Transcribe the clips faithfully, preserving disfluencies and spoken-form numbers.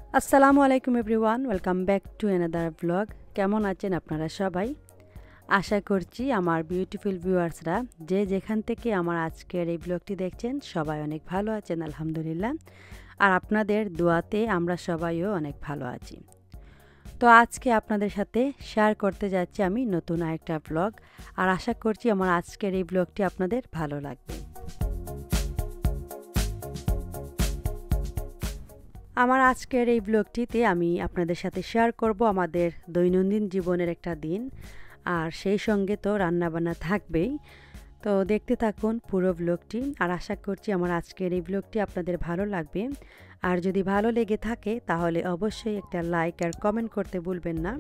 আসসালামু আলাইকুম everyone, welcome back to another blog. কেমন আছেন আপনারা সবাই? আশা করছি আমার বিউটিফুল ভিউয়ার্সরা যে যেখান থেকে আমার আজকের এই ব্লগটি দেখছেন সবাই অনেক ভালো আছেন আলহামদুলিল্লাহ। আর আপনাদের দোয়াতে আমরা সবাইও অনেক ভালো আছি। তো আজকে আপনাদের সাথে শেয়ার করতে যাচ্ছি আমি নতুন আরেকটা ব্লগ। আর আশা করছি আমার আজকের এই ব্লগটি আপনাদের ভালো লাগবে। আমার আজকের এই ব্লগটিতে আমি আপনাদের সাথে শেয়ার করব আমাদের দৈনন্দিন জীবনের একটা দিন, আর সেই সঙ্গে তো রান্নাবান্না থাকবেই। তো দেখতে থাকুন পুরো ব্লগটি, আর আশা করছি আমার আজকের এই ব্লগটি আপনাদের ভালো লাগবে। আর যদি ভালো লেগে থাকে তাহলে অবশ্যই একটা লাইক আর কমেন্ট করতে ভুলবেন না।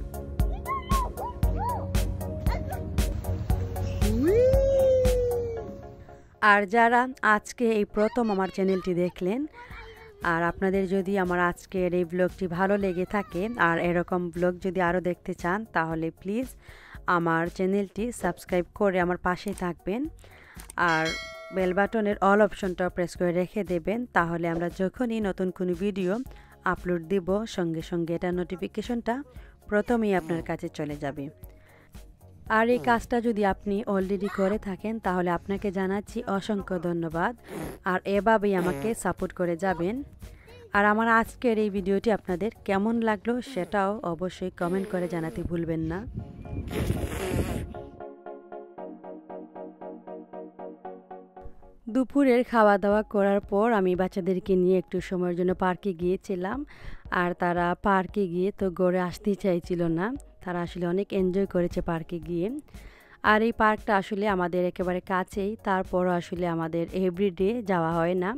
আর যারা আজকে এই প্রথম আমার চ্যানেলটি দেখলেন, আর আপনাদের যদি আমার আজকের এই ব্লগটি ভালো লেগে থাকে আর এরকম ব্লগ যদি আরও দেখতে চান তাহলে প্লিজ আমার চ্যানেলটি সাবস্ক্রাইব করে আমার পাশেই থাকবেন। আর বেল বাটনের অল অপশনটা প্রেস করে রেখে দেবেন, তাহলে আমরা যখনই নতুন কোনো ভিডিও আপলোড দিব সঙ্গে সঙ্গে এটা নোটিফিকেশনটা প্রথমেই আপনার কাছে চলে যাবে। আর এই কাজটা যদি আপনি অলরেডি করে থাকেন তাহলে আপনাকে জানাচ্ছি অসংখ্য ধন্যবাদ। আর এভাবেই আমাকে সাপোর্ট করে যাবেন। আর আমার আজকের এই ভিডিওটি আপনাদের কেমন লাগলো সেটাও অবশ্যই কমেন্ট করে জানাতে ভুলবেন না। দুপুরের খাওয়া দাওয়া করার পর আমি বাচ্চাদেরকে নিয়ে একটু সময়ের জন্য পার্কে গিয়েছিলাম। আর তারা পার্কে গিয়ে তো ঘরে আসতেই চাইছিল না, তারা আসলে অনেক এনজয় করেছে পার্কে গিয়ে। আর এই পার্কটা আসলে আমাদের একেবারে কাছেই, তারপরও আসলে আমাদের এভরিডে যাওয়া হয় না।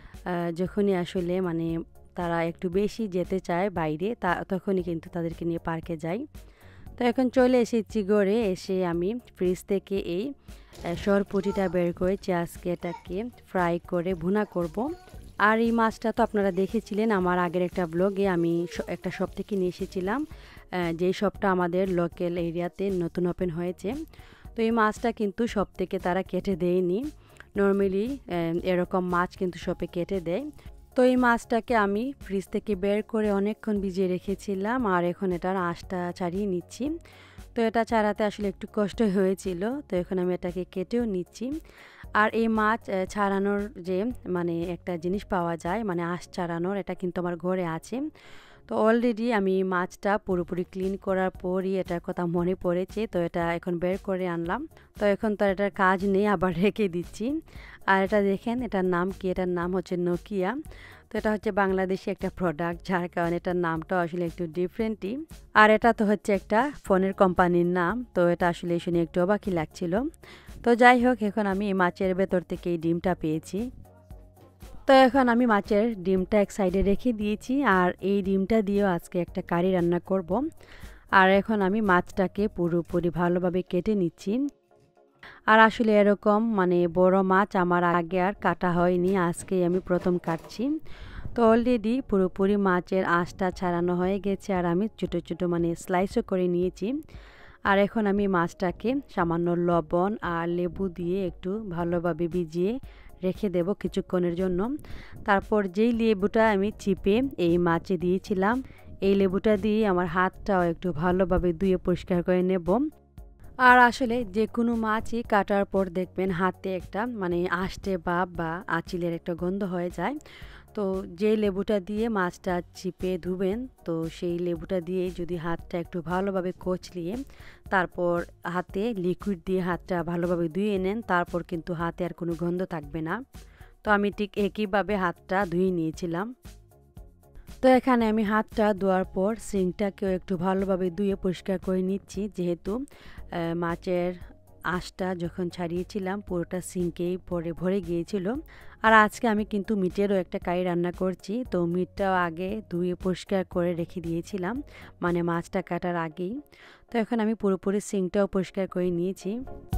যখনই আসলে মানে তারা একটু বেশি যেতে চায় বাইরে, তা তখনই কিন্তু তাদেরকে নিয়ে পার্কে যাই। তো এখন চলে এসেছি ঘরে, এসে আমি ফ্রিজ থেকে এই সরপুঁটিটা বের করেছি, আজকে এটাকে ফ্রাই করে ভুনা করব। আর এই মাছটা তো আপনারা দেখেছিলেন আমার আগের একটা ব্লগে, আমি একটা শপ থেকে নিয়ে এসেছিলাম, যেই শপটা আমাদের লোকাল এরিয়াতে নতুন ওপেন হয়েছে। তো এই মাছটা কিন্তু শপ থেকে তারা কেটে দেয়নি, নর্মালি এরকম মাছ কিন্তু শপে কেটে দেয়। তো এই মাছটাকে আমি ফ্রিজ থেকে বের করে অনেকক্ষণ ভিজিয়ে রেখেছিলাম, আর এখন এটার আঁশটা ছাড়িয়ে নিচ্ছি। তো এটা ছাড়াতে আসলে একটু কষ্ট হয়েছিল, তো এখন আমি এটাকে কেটেও নিচ্ছি। আর এই মাছ ছাড়ানোর যে মানে একটা জিনিস পাওয়া যায়, মানে আঁশ ছাড়ানোর, এটা কিন্তু আমার ঘরে আছে। তো অলরেডি আমি মাছটা পুরোপুরি ক্লিন করার পরই এটার কথা মনে পড়েছে, তো এটা এখন বের করে আনলাম। তো এখন তো এটার কাজ নেই, আবার রেখে দিচ্ছি। আর এটা দেখেন এটার নাম কি, এটার নাম হচ্ছে নোকিয়া। তো এটা হচ্ছে বাংলাদেশি একটা প্রোডাক্ট, যার কারণে এটার নামটা আসলে একটু ডিফারেন্টই। আর এটা তো হচ্ছে একটা ফোনের কোম্পানির নাম, তো এটা আসলে শুনে একটু অবাকই লাগছিল। তো যাই হোক, এখন আমি এই মাছের ভেতর থেকে এই ডিমটা পেয়েছি। তো এখন আমি মাছের ডিমটা এক সাইডে রেখে দিয়েছি, আর এই ডিমটা দিয়েও আজকে একটা কারি রান্না করব। আর এখন আমি মাছটাকে পুরোপুরি ভালোভাবে কেটে নিচ্ছি। আর আসলে এরকম মানে বড় মাছ আমার আগে আর কাটা হয়নি, আজকেই আমি প্রথম কাটছি। তো অলরেডি পুরোপুরি মাছের আঁশটা ছাড়ানো হয়ে গেছে, আর আমি ছোটো ছোটো মানে স্লাইসও করে নিয়েছি। আর এখন আমি মাছটাকে সামান্য লবণ আর লেবু দিয়ে একটু ভালোভাবে ভিজিয়ে রেখে দেব কিছুক্ষণের জন্য। তারপর যেই লেবুটা আমি চিপে এই মাছে দিয়েছিলাম, এই লেবুটা দিয়ে আমার হাতটাও একটু ভালোভাবে ধুয়ে পরিষ্কার করে নেব। আর আসলে যে কোনো মাছই কাটার পর দেখবেন হাতে একটা মানে আষ্টে ভাব বা আঁচিলের একটা গন্ধ হয়ে যায়। তো যে লেবুটা দিয়ে মাছটা চিপে ধুবেন, তো সেই লেবুটা দিয়ে যদি হাতটা একটু ভালোভাবে কচলিয়ে তারপর হাতে লিকুইড দিয়ে হাতটা ভালোভাবে ধুয়ে নেন, তারপর কিন্তু হাতে আর কোনো গন্ধ থাকবে না। তো আমি ঠিক একইভাবে হাতটা ধুয়ে নিয়েছিলাম। তো এখানে আমি হাতটা ধোয়ার পর সিঙ্কটাকেও একটু ভালোভাবে ধুয়ে পরিষ্কার করে নিচ্ছি, যেহেতু মাছের আঁশটা যখন ছাড়িয়েছিলাম পুরোটা সিঙ্কেই পরে ভরে গিয়েছিল। আর আজকে আমি কিন্তু মিটেরও একটা কারি রান্না করছি, তো মিটটাও আগে ধুয়ে পরিষ্কার করে রেখে দিয়েছিলাম, মানে মাছটা কাটার আগেই। তো এখন আমি পুরোপুরি সিঙ্কটাও পরিষ্কার করে নিয়েছি।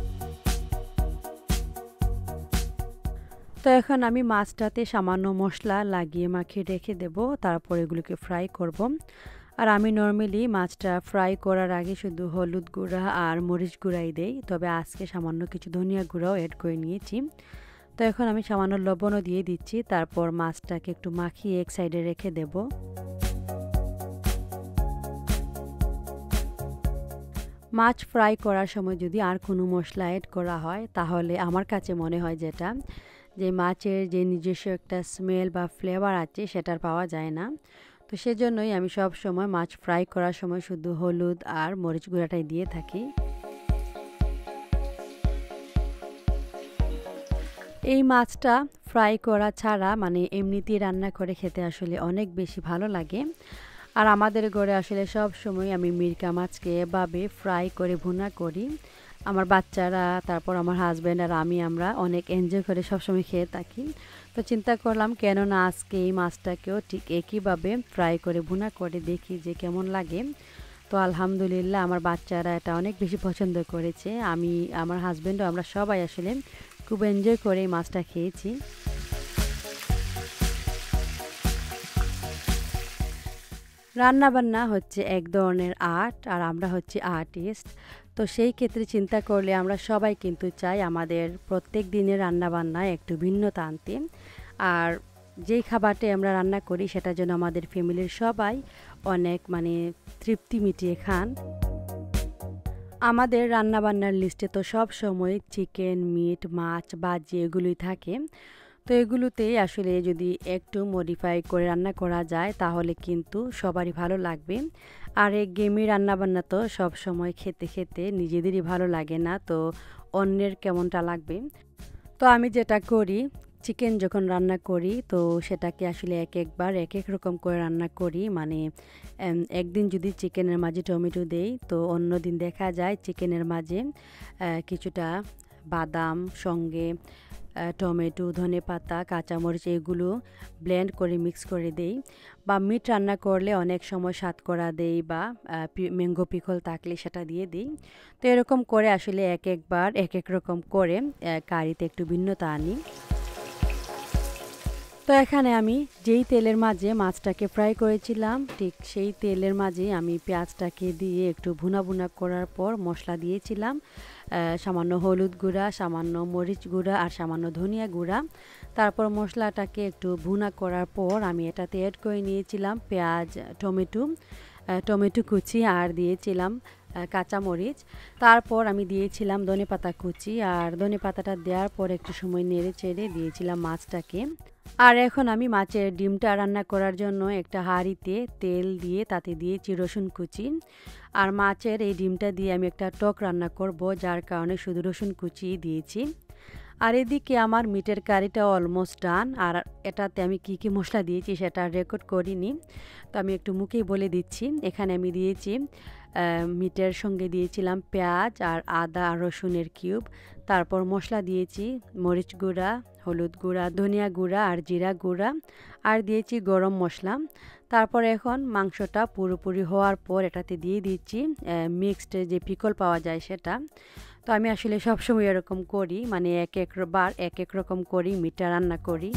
তো এখন আমি মাছটাতে সামান্য মশলা লাগিয়ে মাখিয়ে রেখে দেব, তারপর এগুলোকে ফ্রাই করব। আর আমি নর্মালি মাছটা ফ্রাই করার আগে শুধু হলুদ গুঁড়া আর মরিচ গুঁড়াই দেই, তবে আজকে সামান্য কিছু ধনিয়া গুঁড়াও অ্যাড করে নিয়েছি। তো এখন আমি সামান্য লবণও দিয়ে দিচ্ছি, তারপর মাছটাকে একটু মাখিয়ে এক সাইডে রেখে দেব। মাছ ফ্রাই করার সময় যদি আর কোনো মশলা অ্যাড করা হয় তাহলে আমার কাছে মনে হয় যেটা যে মাছের যে নিজস্ব একটা স্মেল বা ফ্লেভার আছে সেটার পাওয়া যায় না। তো সেজন্যই আমি সব সময় মাছ ফ্রাই করার সময় শুধু হলুদ আর মরিচ গুঁড়াটাই দিয়ে থাকি। এই মাছটা ফ্রাই করা ছাড়া মানে এমনিতেই রান্না করে খেতে আসলে অনেক বেশি ভালো লাগে। আর আমাদের ঘরে আসলে সব সময় আমি মিরকা মাছকে এভাবে ফ্রাই করে ভুনা করি। আমার বাচ্চারা, তারপর আমার হাজব্যান্ড আর আমি আমরা অনেক এনজয় করে সবসময় খেয়ে থাকি। তো চিন্তা করলাম কেন না আজকে এই মাছটাকেও ঠিক একইভাবে ফ্রাই করে ভুনা করে দেখি যে কেমন লাগে। তো আলহামদুলিল্লাহ আমার বাচ্চারা এটা অনেক বেশি পছন্দ করেছে। আমি, আমার হাজব্যান্ডও আমরা সবাই আসলে খুব এনজয় করে এই মাছটা খেয়েছি। রান্নাবান্না হচ্ছে এক ধরনের আর্ট, আর আমরা হচ্ছে আর্টিস্ট। তো সেই ক্ষেত্রে চিন্তা করলে আমরা সবাই কিন্তু চাই আমাদের প্রত্যেক দিনের রান্নাবান্নায় একটু ভিন্নতা আনতে। আর যেই খাবারটি আমরা রান্না করি সেটা যেন আমাদের ফ্যামিলির সবাই অনেক মানে তৃপ্তি মিটিয়ে খান। আমাদের রান্নাবান্নার লিস্টে তো সব সময় চিকেন, মিট, মাছ, ভাজি এগুলোই থাকে। তো এগুলোতেই আসলে যদি একটু মডিফাই করে রান্না করা যায় তাহলে কিন্তু সবারই ভালো লাগবে। আর একঘেয়েমি রান্নাবান্না তো সব সময় খেতে খেতে নিজেদেরই ভালো লাগে না, তো অন্যের কেমনটা লাগবে। তো আমি যেটা করি, চিকেন যখন রান্না করি তো সেটাকে আসলে এক একবার এক এক রকম করে রান্না করি। মানে একদিন যদি চিকেনের মাঝে টমেটো দেই তো অন্য দিন দেখা যায় চিকেনের মাঝে কিছুটা বাদাম সঙ্গে টমেটো, ধনেপাতা, কাঁচামরিচ এগুলো ব্লেন্ড করে মিক্স করে দেই। বা মিট রান্না করলে অনেক সময় সাতকরা দেই বা ম্যাঙ্গো পিকল থাকলে সেটা দিয়ে দিই। তো এরকম করে আসলে এক একবার এক এক রকম করে কারিতে একটু ভিন্নতা আনি। তো এখানে আমি যেই তেলের মাঝে মাছটাকে ফ্রাই করেছিলাম ঠিক সেই তেলের মাঝে আমি পেঁয়াজটাকে দিয়ে একটু ভুনা ভুনা করার পর মশলা দিয়েছিলাম, সামান্য হলুদ গুঁড়া, সামান্য মরিচ গুঁড়া আর সামান্য ধনিয়া গুঁড়া। তারপর মশলাটাকে একটু ভুনা করার পর আমি এটাতে অ্যাড করে নিয়েছিলাম পেঁয়াজ, টমেটো টমেটো কুচি আর দিয়েছিলাম কাঁচামরিচ। তারপর আমি দিয়েছিলাম ধনেপাতা কুচি, আর ধনেপাতাটা দেওয়ার পর একটু সময় নেড়ে চেড়ে দিয়েছিলাম মাছটাকে। আর এখন আমি মাছের ডিমটা রান্না করার জন্য একটা হাঁড়িতে তেল দিয়ে তাতে দিয়েছি রসুন কুচি। আর মাছের এই ডিমটা দিয়ে আমি একটা টক রান্না করব, যার কারণে শুধু রসুন কুচি দিয়েছি। আর এদিকে আমার মিটের কারিটা অলমোস্ট ডান। আর এটাতে আমি কি কি মশলা দিয়েছি সেটা রেকর্ড করিনি, তো আমি একটু মুখেই বলে দিচ্ছি। এখানে আমি দিয়েছি মিটের সঙ্গে দিয়েছিলাম পেঁয়াজ আর আদা আর রসুনের কিউব। তারপর মশলা দিয়েছি মরিচ গুঁড়া, হলুদ গুঁড়া, ধনিয়া গুঁড়া আর জিরা গুঁড়া, আর দিয়েছি গরম মশলা। তারপর এখন মাংসটা পুরোপুরি হওয়ার পর এটাতে দিয়ে দিচ্ছি মিক্সড যে পিকল পাওয়া যায় সেটা। তো আমি আসলে সবসময় এরকম করি, মানে এক একবার এক এক রকম করি মিটটা রান্না করি।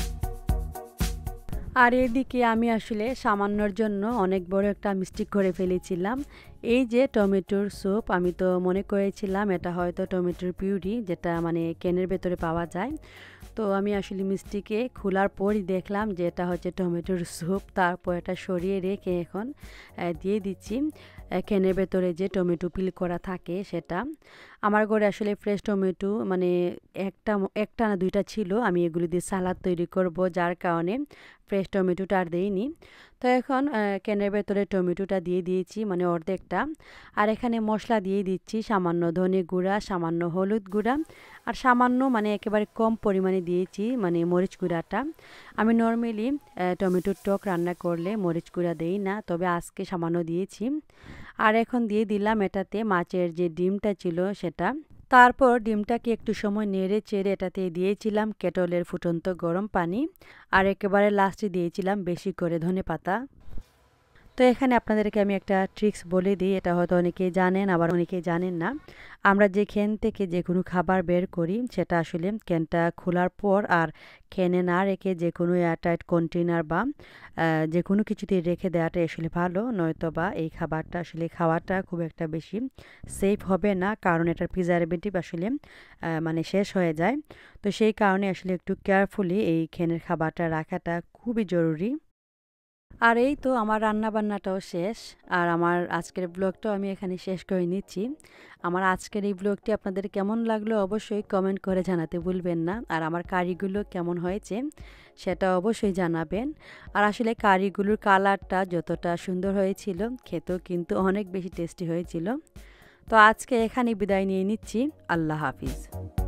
আর এদিকে আমি আসলে সামান্যর জন্য অনেক বড় একটা মিস্টেক করে ফেলেছিলাম। এই যে টমেটোর স্যুপ, আমি তো মনে করেছিলাম এটা হয়তো টমেটোর পিউরি, যেটা মানে ক্যানের ভেতরে পাওয়া যায়। তো আমি আসলে মিষ্টিকে খোলার পরই দেখলাম যে এটা হচ্ছে টমেটোর স্যুপ। তারপর এটা সরিয়ে রেখে এখন দিয়ে দিচ্ছি ক্যানের ভেতরে যে টমেটো পিল করা থাকে সেটা। আমার ঘরে আসলে ফ্রেশ টমেটো মানে একটা একটা না দুইটা ছিল, আমি এগুলি দিয়ে সালাদ তৈরি করব, যার কারণে ফ্রেশ টমেটোটা আর দিইনি। তো এখন ক্যানের ভেতরে টমেটোটা দিয়ে দিয়েছি মানে অর্ধেকটা। আর এখানে মশলা দিয়ে দিচ্ছি সামান্য ধনে গুঁড়া, সামান্য হলুদ গুঁড়া আর সামান্য মানে একেবারে কম পরিমাণে দিয়েছি মানে মরিচ গুঁড়াটা। আমি নর্মালি টমেটোর টক রান্না করলে মরিচ গুঁড়া দেই না, তবে আজকে সামান্য দিয়েছি। আর এখন দিয়ে দিলাম এটাতে মাছের যে ডিমটা ছিল সেটা। তারপর ডিমটাকে একটু সময় নেড়ে চেড়ে এটাতে দিয়েছিলাম কেটলের ফুটন্ত গরম পানি, আর একেবারে লাস্টে দিয়েছিলাম বেশি করে ধনেপাতা। তো এখানে আপনাদেরকে আমি একটা ট্রিক্স বলে দিই, এটা হয়তো অনেকেই জানেন আবার অনেকেই জানেন না। আমরা যে ক্যান থেকে যে কোনো খাবার বের করি সেটা আসলে ক্যানটা খোলার পর আর ক্যানে না রেখে যে কোনো এয়ারটাইট কন্টেনার বা যে কোনো কিছুতে রেখে দেওয়াটা আসলে ভালো, নয়তো বা এই খাবারটা আসলে খাওয়াটা খুব একটা বেশি সেফ হবে না, কারণ এটার প্রিজারভেটিভ আসলে মানে শেষ হয়ে যায়। তো সেই কারণে আসলে একটু কেয়ারফুলি এই ক্যানের খাবারটা রাখাটা খুবই জরুরি। আর এই তো আমার রান্নাবান্নাটাও শেষ। আর আমার আজকের ব্লগটাও আমি এখানে শেষ করে নিচ্ছি। আমার আজকের এই ব্লগটি আপনাদের কেমন লাগলো অবশ্যই কমেন্ট করে জানাতে ভুলবেন না। আর আমার কারিগুলো কেমন হয়েছে সেটা অবশ্যই জানাবেন। আর আসলে কারিগুলোর কালারটা যতটা সুন্দর হয়েছিল, খেতেও কিন্তু অনেক বেশি টেস্টি হয়েছিল। তো আজকে এখানেই বিদায় নিয়ে নিচ্ছি। আল্লাহ হাফিজ।